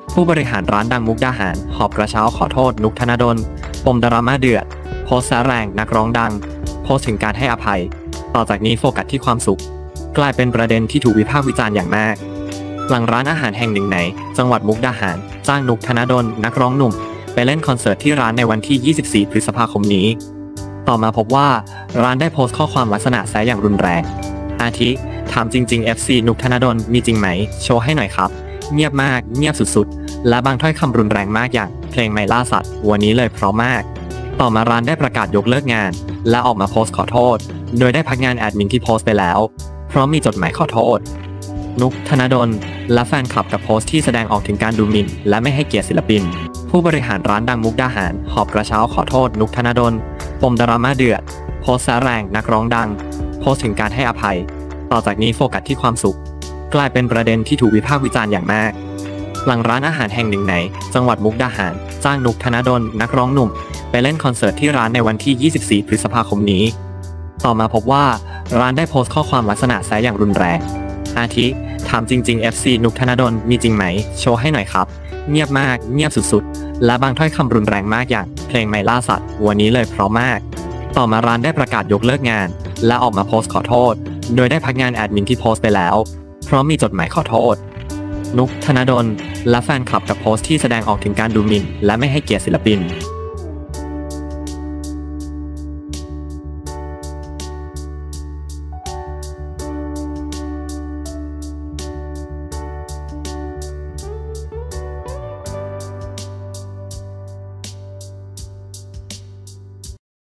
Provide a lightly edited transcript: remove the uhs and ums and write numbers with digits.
ผู้บริหารร้านดังมุกดาหารหอบกระเช้าขอโทษนุกธนดลปมดราม่าเดือดโพสต์แซะแรงนักร้องดังโพสต์ถึงการให้อภัยต่อจากนี้โฟกัสที่ความสุขกลายเป็นประเด็นที่ถูกวิพากษ์วิจารณ์อย่างมากหลังร้านอาหารแห่งหนึ่งในจังหวัดมุกดาหารจ้างนุกธนดลนักร้องหนุ่มไปเล่นคอนเสิร์ตที่ร้านในวันที่ 24 พฤษภาคมนี้ต่อมาพบว่าร้านได้โพสต์ข้อความลักษณะแซะอย่างรุนแรงอาทิถามจริงๆ FC นุกธนดลมีจริงไหมโชว์ให้หน่อยครับเงียบมากเงียบสุดๆและบางถ้อยคำรุนแรงมากอย่างเพลงไม่ล่าสัตว์วันนี้เลยเพราะมากต่อมาร้านได้ประกาศยกเลิกงานและออกมาโพสต์ขอโทษโดยได้พักงานแอดมินที่โพสต์ไปแล้วพร้อมมีจดหมายขอโทษนุกธนดลและแฟนคลับกับโพสต์ที่แสดงออกถึงการดูหมิ่นและไม่ให้เกียรติศิลปินผู้บริหารร้านดังมุกดาหารหอบกระเช้าขอโทษนุกธนดลปมดราม่าเดือดโพสต์แซะแรงนักร้องดังโพสต์ถึงการให้อภัยต่อจากนี้โฟกัสที่ความสุขกลายเป็นประเด็นที่ถูกวิพากษ์วิจารณ์อย่างมากหลังร้านอาหารแห่งหนึ่งในจังหวัดมุกดาหารจ้างนุกธนดลนักร้องหนุ่มไปเล่นคอนเสิร์ตที่ร้านในวันที่ 24 พฤษภาคมนี้ต่อมาพบว่าร้านได้โพสต์ข้อความลักษณะแซะอย่างรุนแรงอาทิถามจริงๆ FC นุกธนดลมีจริงไหมโชว์ให้หน่อยครับเงียบมากเงียบสุดๆและบางถ้อยคำรุนแรงมากอย่างเพลงไม่ล่าสัตว์วันนี้เลยเพราะมากต่อมาร้านได้ประกาศยกเลิกงานและออกมาโพสต์ขอโทษโดยได้พักงานแอดมินที่โพสต์ไปแล้วพร้อมมีจดหมายขอโทษนุกธนดลและแฟนคลับกับโพสต์ที่แสดงออกถึงการดูหมิ่นและไม่ให้เกียรติศิลปิน